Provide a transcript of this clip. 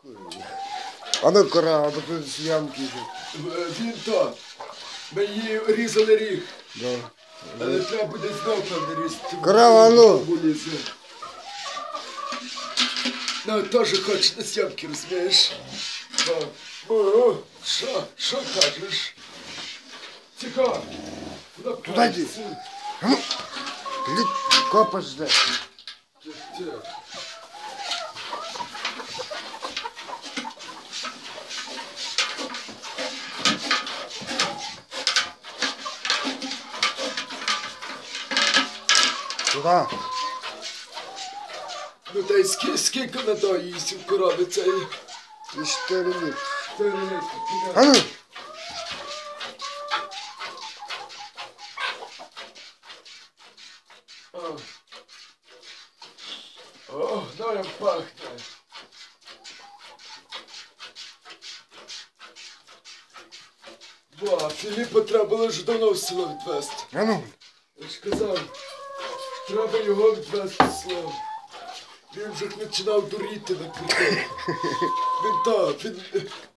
А ну кора, бо тут з ямки йде. Він то. Ми її різали ріг. Да. Але треба буде знов певне різати. Корова, ну! Ну, теж хоче на зйомки, розумієш? О, що кажеш? Цікаво. Туди йди. Ну, копаш де. Туди. Ну, та й скільки надо їсти в корови цієї? 4 літри. 4 літри. А ну. О, ну як пахне. Ба, Філіпа треба було вже давно в село відвезти. А ну. Я ж казав, треба його відвезти в село. Він вже починав дуріти на квіток. Він